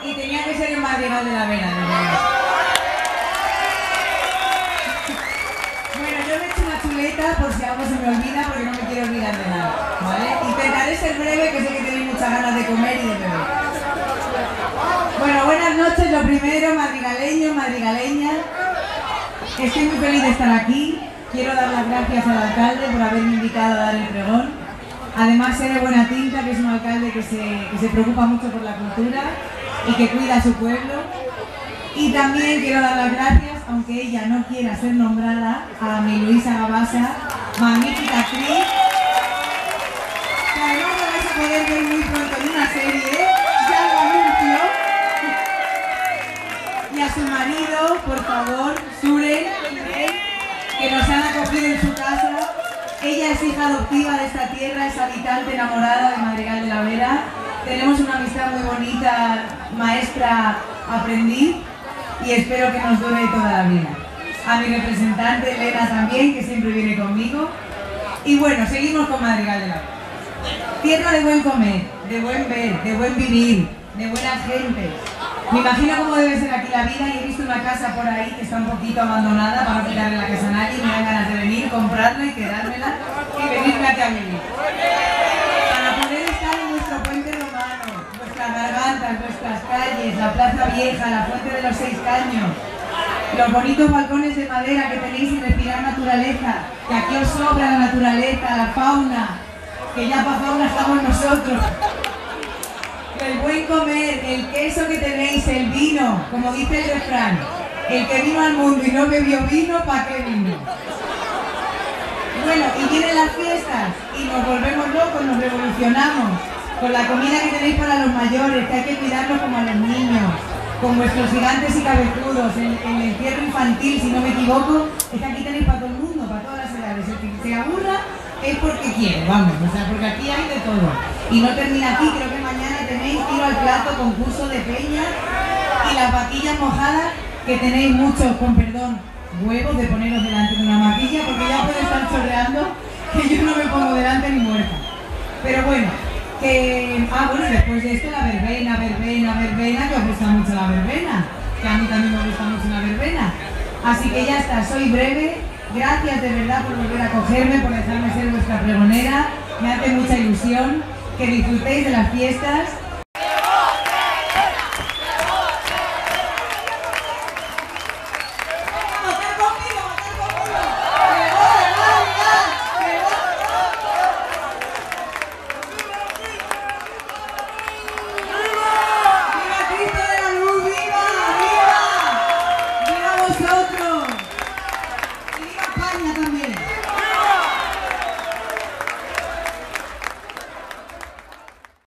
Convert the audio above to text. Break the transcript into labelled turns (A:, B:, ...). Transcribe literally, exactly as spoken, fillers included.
A: y tenía que ser el Madrigal de la Vera. Bueno, yo me he hecho una chuleta por si algo se me olvida, porque no me quiero olvidar de nada, ¿vale? Intentaré ser breve, que sé que tenéis muchas ganas de comer y de beber. Bueno, buenas noches, lo primero, madrigaleños, madrigaleñas. Estoy muy feliz de estar aquí. Quiero dar las gracias al alcalde por haberme invitado a dar el pregón. Además, sé de buena tinta que es un alcalde que se, que se preocupa mucho por la cultura y que cuida a su pueblo. Y también quiero dar las gracias, aunque ella no quiera ser nombrada, a mi Luisa Gabasa, magnífica actriz, que además la vais a poder ver muy pronto en una serie, ya lo anuncio. Y a su marido, por favor, Suren, que nos han acogido en su casa. Ella es hija adoptiva de esta tierra, es habitante enamorada de Madrigal de la Vera. Tenemos una amistad muy bonita, maestra-aprendiz, y espero que nos dure toda la vida. A mi representante Elena también, que siempre viene conmigo. Y bueno, seguimos con Madrigal de la Vera. Tierra de buen comer, de buen ver, de buen vivir, de buenas gentes. Me imagino cómo debe ser aquí la vida y he visto una casa por ahí que está un poquito abandonada para no quitarle la casa a nadie y me dan ganas de venir, comprarla y quedármela y venirme aquí a vivir. Para poder estar en nuestro puente romano, nuestras gargantas, nuestras calles, la plaza vieja, la fuente de los seis caños, los bonitos balcones de madera que tenéis y respirar naturaleza, que aquí os sobra la naturaleza, la fauna, que ya para fauna estamos nosotros. El buen comer, el queso que tenéis, el vino, como dice el refrán, el que vino al mundo y no bebió vino, ¿para qué vino? Bueno, y vienen las fiestas y nos volvemos locos, nos revolucionamos con la comida que tenéis para los mayores, que hay que cuidarlos como a los niños, con vuestros gigantes y cabezudos, el, el encierro infantil, si no me equivoco, es que aquí tenéis para todo el mundo, para todas las edades. El que se aburra es porque quiere, vamos, o sea, porque aquí hay de todo. Y no termina aquí, creo que mañana tenéis tiro al plato, concurso de peña y las vaquillas mojadas, que tenéis muchos, con perdón, huevos de poneros delante de una maquilla, porque ya puede estar chorreando, que yo no me pongo delante ni muerta. Pero bueno, que... Ah, bueno, después de esto la verbena, verbena, verbena, que os gusta mucho la verbena, que a mí también me gusta mucho la verbena. Así que ya está, soy breve. Gracias de verdad por volver a cogerme, por dejarme ser vuestra pregonera. Me hace mucha ilusión que disfrutéis de las fiestas. También.